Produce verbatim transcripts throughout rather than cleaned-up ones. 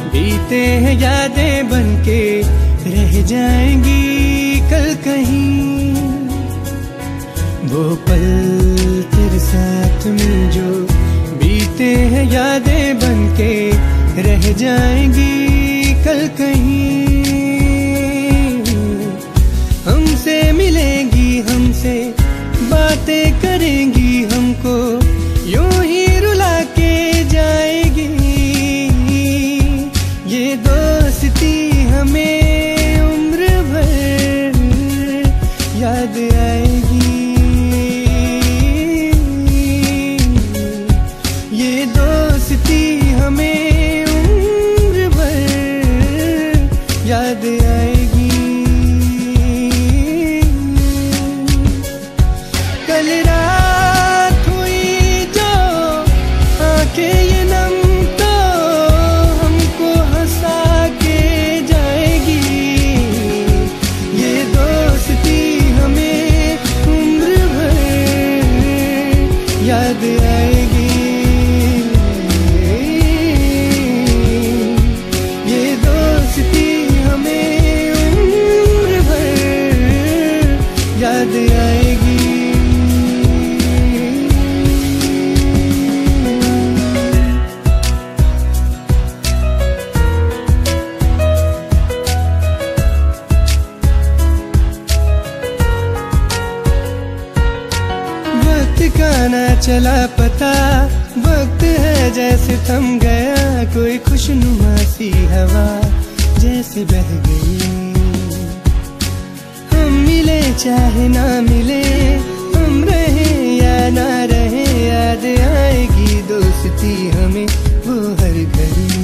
बीते हैं यादें बनके रह जाएंगी कल कहीं। वो पल तेरे साथ में जो बीते हैं यादें बनके रह जाएंगी कल कहीं। हमसे मिलेंगी, हमसे बातें करेंगी, हमको यूं ही रुला के जाएगी। ये दोस्ती हमें उम्र भर याद आएगी। ये दोस्ती हमें उम्र भर याद आएगी। कल रात हुई जो आंखें ये नम तो हमको हंसा के जाएगी। ये दोस्ती हमें उम्र भर याद आएगी। ये दोस्ती हमें उम्र भर याद आएगी। का ना चला पता, वक्त है जैसे थम गया, कोई खुशनुमा सी हवा जैसे बह गई। हम मिले चाहे ना मिले, हम रहे या ना रहे, याद आएगी दोस्ती हमें वो हर घड़ी।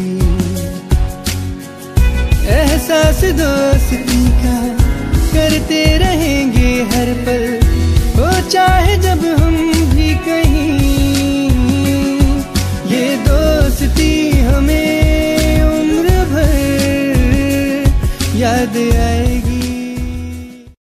एहसास दोस्ती का करते रहेंगे हर पल, वो चाहे जब